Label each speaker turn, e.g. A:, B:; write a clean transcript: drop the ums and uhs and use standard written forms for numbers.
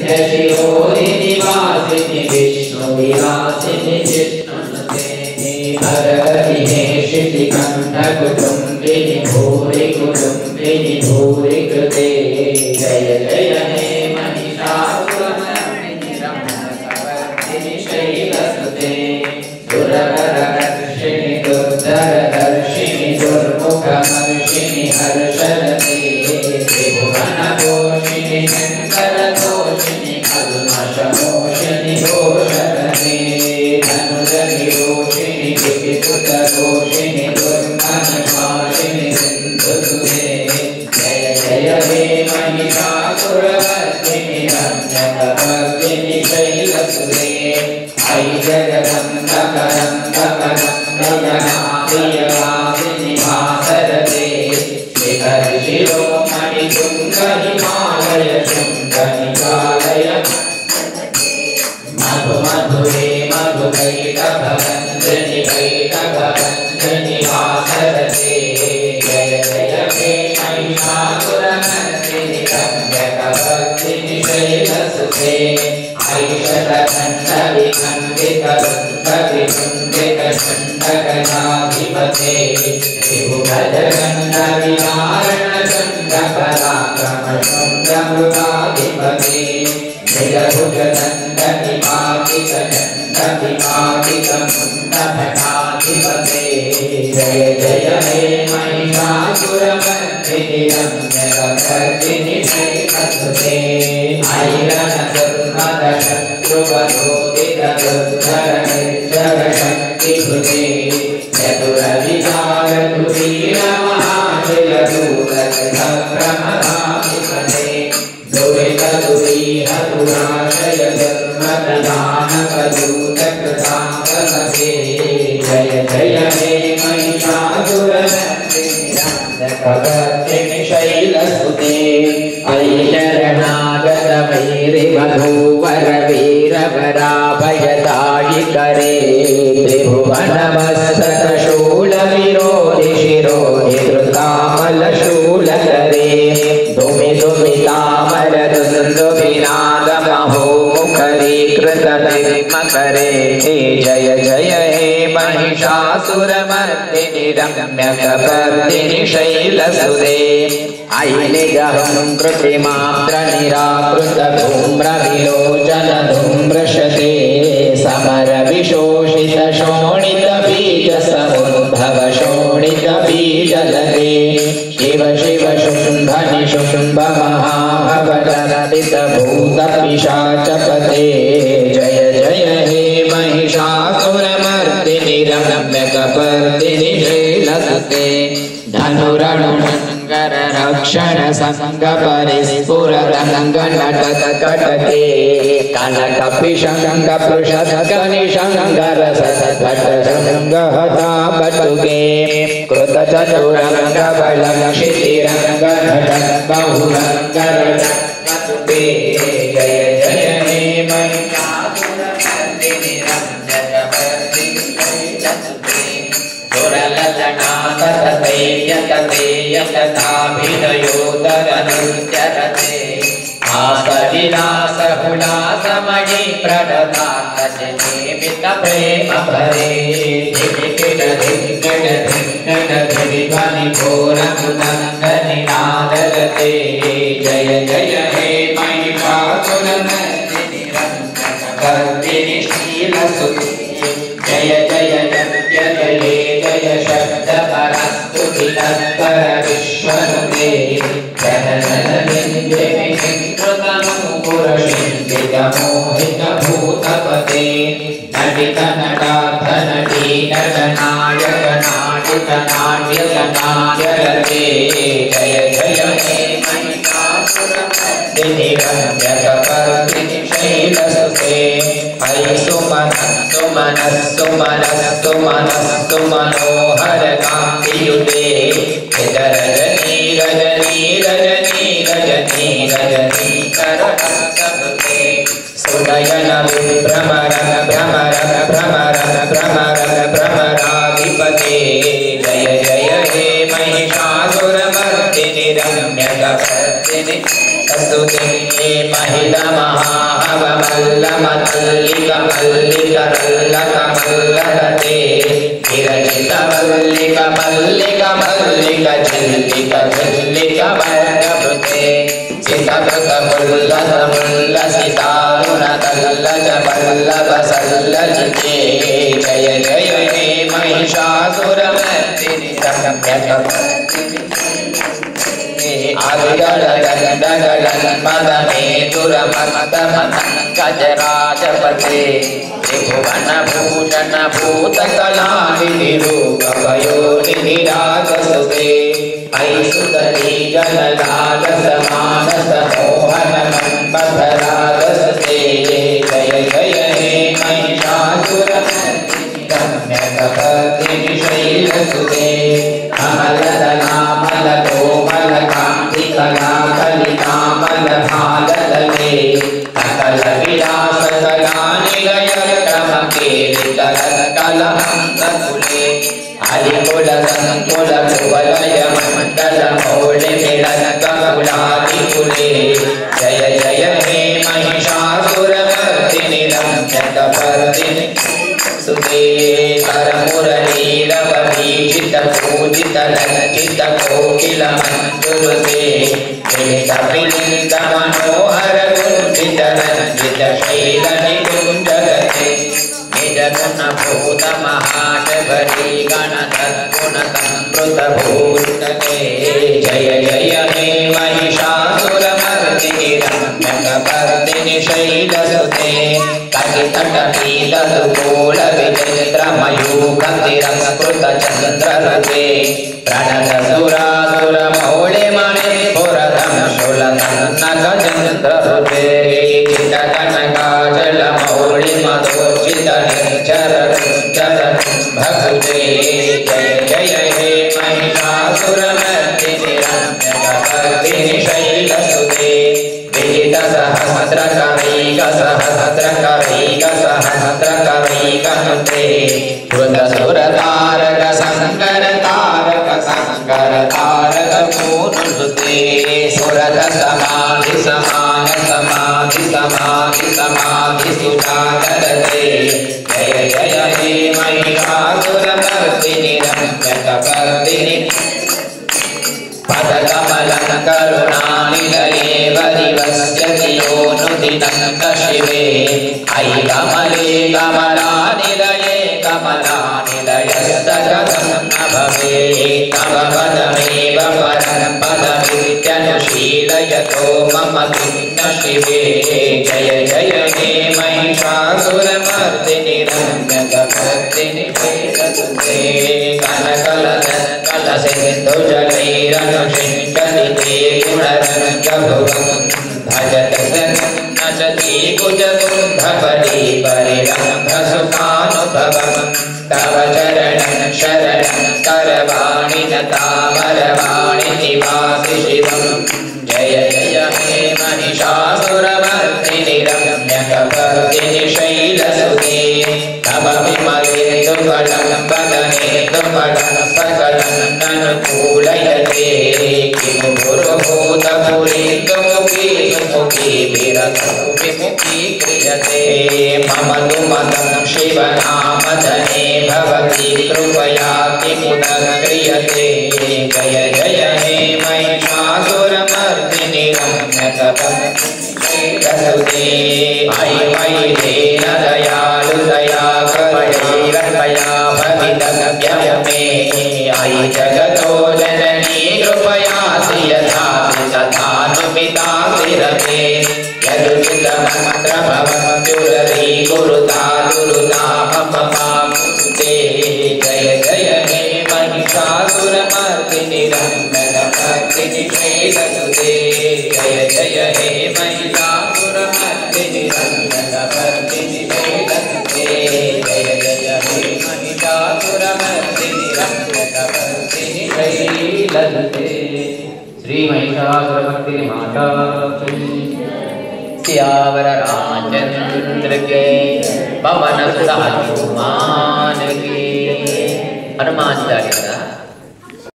A: शिरोधिनि वासिनि विष्णुविलासिनि विष्णुनुते हरहरि हेशिति कण्ठकुटुम्बिनि भूरि कुटुम्बिनि भूरि कृते जय जय हे महिषासुरमर्दिनि रम्यकवर्धिनि शैलसुते सुरवरवर्षिणि दुर्धरदर्शिनि दुर्मुखमर्षिणि हर्षरते त्रिभुवनपोषिणि शङ्करतोषिणि कल्मषमोषिणि दोषरते धनुजनिरोषिणि विपितुतरोषिणि दुर्मनशासिनि सिन्धुसुते जय जय हे महिषासुरमर्दिनि रम्यकवर्दिनि शैलसुते ऐ जगदम्बकरन्दकरन्दयहाप्रियवासिनि भासरते शिखरशिरोमणि तुङ्गहिमालय शृङ्गनिकालय मधुमधुरे मधुकैटभरञ्जनि कैटभरञ्जनि भासरते जय जय हे महिषासुरमर्दिनि रम्यकवर्दिनि शैलसुते ऐषदखण्डविखण्डितवृन्दविखण्डितषण्डकनाधिपते त्रिभुवनगण्डविहारणचण्डपराक्रमचण्डमृगाधिपते निरभुजदण्डनिपातितचण्डविपातितमुण्डभटाधिपते जय जय हे महिषासुरमर्दिनि रम्यकवर्दिनि शैलसुते ऐरणशत्रुवरोदितदुर्धरनिर्जरशक्तिभृते चतुरविचारधुरीरमहाजयदूरगृहप्रमदाधिपते दुरितदुरीहतुराशय धर्मविधानकदूतकृताङ्गपते जय जय हे महिषासुरमर्दिनि रम्यकवर्दिनि शैलसुते ऐशरणागत वैरिवधूवरवीरवराभयदायिकरे त्रिभुवनमस्तकशूलविरोधि शिरोधि धृतामलशूलकरे दुमिदुमितामरदुन्दुभिनादमहो मुखरीकृतनिर्मकरे जय जय हे महिषासुरमर्दिनि रम्यकवर्दिनि शैलसुते ऐनिगहं कृतिमात्रनिराकृतधूम्रविलोचनधूम्रशते समरविशोषितशोणितबीजसमुद्भवशोणितबीजलते शिव शिव शुम्भनि शुम्भमहाभवदलितभूतपिशाचपते जय जय हे महिषासुरमर्दिनि रम्यकवर्दिनि शैलसुते धनुरणुशङ्कररक्षण संगपरिस्फुरदङ्गनटकटके कनकपिशङ्कपृषत्कनिशङ्करसत्कटशृङ्गहतापटुके कृतचतुरङ्गबलक्षितिरङ्गनटकबहुरङ्गरटकटुके जय जय हे महिषासुरमर्दिनि रम्यकवर्दिनि शैलसुते सुरललनाथततेयततेयतताभिनयोदरनुत्यरते आसविलासहुलासमणि प्रदताकजनेमितप्रेमभरे धिमिकिटधिङ्गटधिङ्गटधिध्वनिघोरमुदङ्गनिनादरते जय जय हे महिषासुरमर्दिनि रम्यकवर्दिनि शैलसुते जय जय नृत्य जये जय शब्दपरस्तुतितत्पर विश्वनुते जनननिन्द्यमिन्द्रतनुपुरशिन्दितमोहितभूतपते नटितनटार्थनटी नटनायकनाटितनाट्यकनाट्यरते जय जय हे महिषासुरमर्दिनि रम्यकवर्दिनि शैलसुते ऐ सुमनस्तु मनस्तु मनस्तु मनस्तु मनोहरकान्तियुते रजनी रजनी रजनी रजनी रजनी करहस्तभृते सुनयन विभ्रमरन भ्रमरन भ्रमरन भ्रमरन भ्रमराधिपते जय जय हे महिषासुरमर्दिनि रम्यकवर्दिनि सुते महिला महाहवमल्लमल्लिका मल्लिका रल्लका मल्लरते विरचिता मल्लिका मल्लिका मल्लिका चिल्लिका चिल्लिका मल्लभृते सितभृत मुल्लस मुल्लसितारुण तल्लज पल्लव सल्लजिते जय जय हे महिषासुरमर्दिनि गजराजपते त्रिभुवन भूषण भूतकलानिधि रूपपयोनिधि राजसुते ऐसुतरी जनलालस मानस मोहन मन्मथराजसुते जय जय हे महिषासुरमर्दिनि शैलसुते अमलदनामल कोमल कान्तिकला कलिकामल भालदले सकल विलास कला निलय क्रमकेलितकलहंसकुले हरिकुल संकुल कुवलय मण्डल मौलि मिलन ककुलादिकुले जय जय हे महिषासुरमर्दिनि रम्यकपर्दिनि सुते करमुरलीरव भीषित पूजित लज्जित कोकिल मंजुरुते विलित विलित मनोहर कुंजित रंजित शैल निकुंजगते निज गुण भूत महाशबरी गण तद्गुण संवृत भूतते जय जय हे महिषासुरमर्दिनि रम्यकपर्दिनि शैलसुते कटितटपीतदुकूल विचित्रमयूखतिरस्कृत चन्द्ररते प्रणतसुरासुरमौलिमणिपुरधं शूलकन्नकचन्द्ररुते चितकनकाचलमौलिमधोचितनिर्झरचरभुजे जय जय हे महिषासुरमर्दिनि रम्यकपर्दिनि शैलसुते सहस्रकवैकसहस्रकवैकसहस्रकवैकनुते कृतसुरतारक संकर तारक संकर तारक पूर्णुते सुरत समाधि समान समाधि समाधि समाधि सुजागरते जय जय हे महिषासुरमर्दिनि रम्यकपर्दिनि पदकमलं करुणानिलये वरिवस्यति योऽनुदिनं शिवे अयि कमले कमलानिलये कमलानिलयस्तकथं न भवेत् तव पदमेव परं पदमित्यनुशीलयतो मम किं शिवे जय जय हे महिषासुरमर्दिनि रम्यकपर्दिनि शैलसुते कनकलसिन्धुजलैरनुषिञ्चति गुणरङ्गभुवं भजत नचति कुजकुम्भपरि परिरम्भसुखानुभवं तव चरणं शरणं करवाणि न तामरवाणि निवासि शिवं जय जय हे महिषासुरमर्दिनि रम्यकपर्दिनि शैलसुते तव विमलेन्दुफलं वदनेन्दुफलं सकलं ननुकूलयते किमु गुरुभूतपुरीन्दुमुखी सुमुखी विरतो विमुखी क्रियते मम तु मतं शिवनामधने भवति कृपया किमुदं क्रियते जय जय हे महिषासुरमर्दिनि रम्यकपर्दिनि शैलसुते अयि वैदेन दयालु दयाकरया भवितव्यं मे अयि जगतो जननी कृपयासि यथासि तथानुमितासि रते यदुचितमन्त्रभवत्युररी कुरुता दुरुता मम मामुते जय जय हे महिषासुरमर्दिनि रम्यकपर्दिनि शैलसुते जय जय हे महिषासुरमर्दिनि रम्यकपर्दिनि शैलसुते जय जय हे महिषासुरमर्दिनि रम्यकपर्दिनि शैलसुते श्री महिषासुरमर्दिनि माता सियावर रामचंद्र के पवन सुत हनुमान के हनुमान चालीसा